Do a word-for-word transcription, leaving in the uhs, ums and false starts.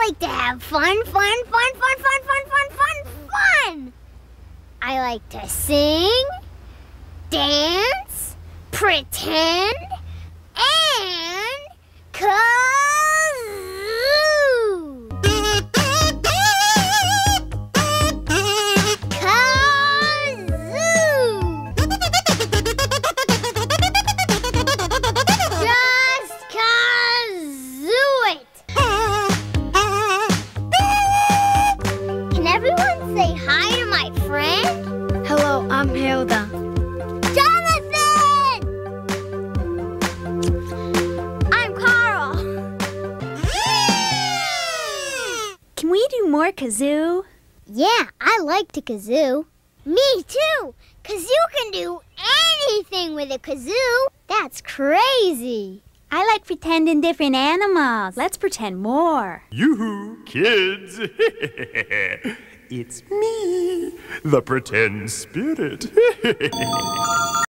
like to have fun, fun, fun, fun, fun, fun, fun, fun, fun. I like to sing, dance, pretend, and kazoo. Say hi to my friend. Hello, I'm Hilda. Jonathan! I'm Carl. Can we do more kazoo? Yeah, I like to kazoo. Me too. Kazoo can do anything with a kazoo. That's crazy. I like pretending different animals. Let's pretend more. Yoo-hoo, kids! It's me, the pretend spirit.